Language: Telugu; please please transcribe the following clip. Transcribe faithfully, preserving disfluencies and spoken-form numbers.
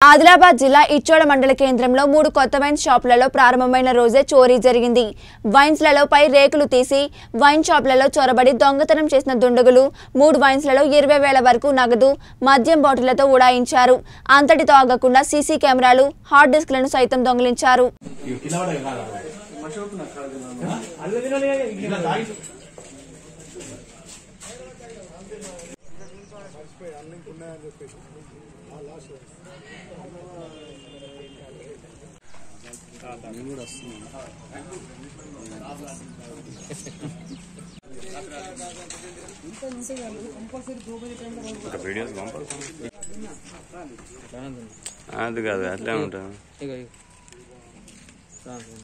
ఆదిలాబాద్ జిల్లా ఇచ్చోడ మండల కేంద్రంలో మూడు కొత్త వైన్ షాపులలో ప్రారంభమైన రోజే చోరీ జరిగింది. వైన్స్లలో పై రేకులు తీసి వైన్ షాపులలో చొరబడి దొంగతనం చేసిన దుండగులు మూడు వైన్స్లలో ఇరవై వేల వరకు నగదు మద్యం బాటిళ్లతో ఉడాయించారు. అంతటితో ఆగకుండా సీసీ కెమెరాలు హార్డ్ డిస్క్లను సైతం దొంగిలించారు. అది కాదు అట్లే ఉంటాను.